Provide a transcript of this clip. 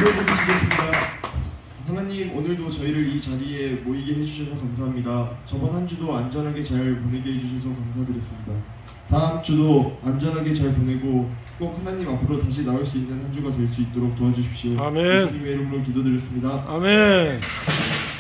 기도드리시겠습니다. 하나님, 오늘도 저희를 이 자리에 모이게 해주셔서 감사합니다. 저번 한 주도 안전하게 잘 보내게 해주셔서 감사드렸습니다. 다음 주도 안전하게 잘 보내고 꼭 하나님 앞으로 다시 나올 수 있는 한 주가 될 수 있도록 도와주십시오. 아멘. 예수님의 이름으로 기도드렸습니다. 아멘.